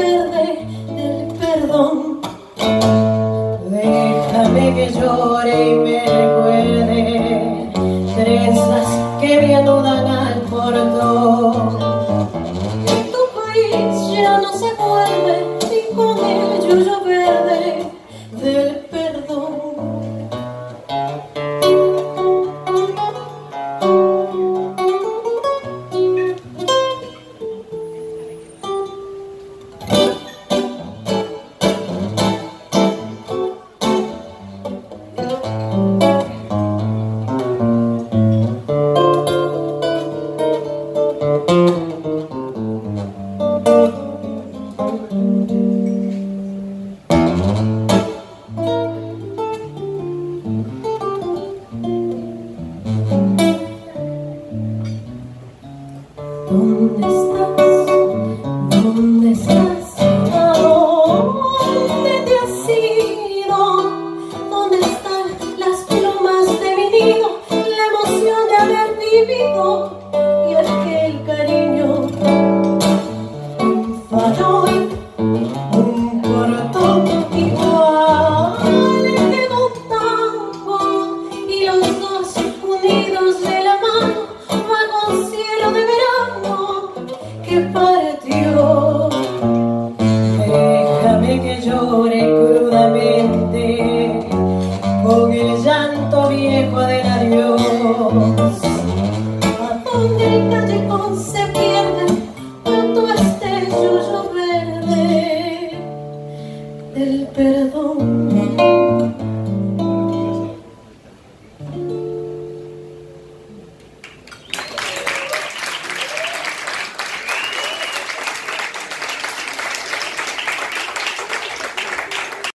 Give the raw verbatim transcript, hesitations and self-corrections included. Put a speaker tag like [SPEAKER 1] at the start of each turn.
[SPEAKER 1] verde del perdón. Déjame que llore y me recuerde trenzas que me anudan al portón. Tu país ya no se vuelve y con el yuyo verde del perdón. ¿Dónde estás? ¿Dónde estás? ¿A dónde te has ido? ¿Dónde están las plumas de mi nido? La emoción de haber vivido y aquel cariño. Un farol, un portón igual que un tango y los dos unidos de la mano bajo un cielo de verano que partió. Déjame que llore crudamente con el llanto viejo del adiós. A donde el callejón se pierde junto a este yuyo verde del perdón.